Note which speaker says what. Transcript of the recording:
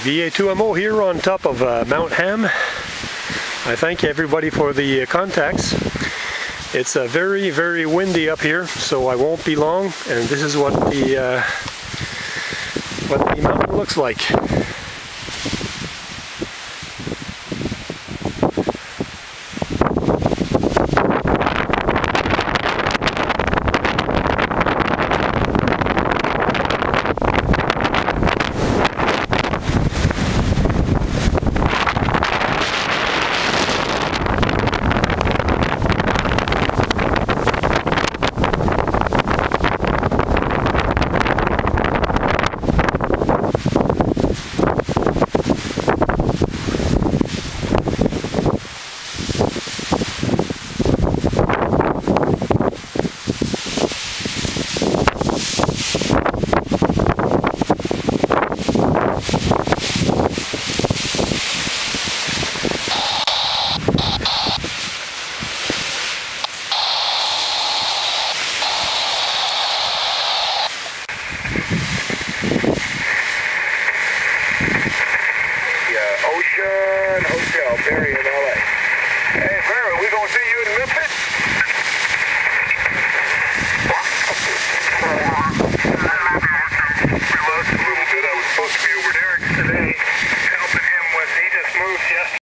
Speaker 1: VA2MO here on top of Mount Ham. I thank everybody for the contacts. It's very, very windy up here, so I won't be long, and this is what the mountain looks like.
Speaker 2: Ocean Hotel, Barry in LA.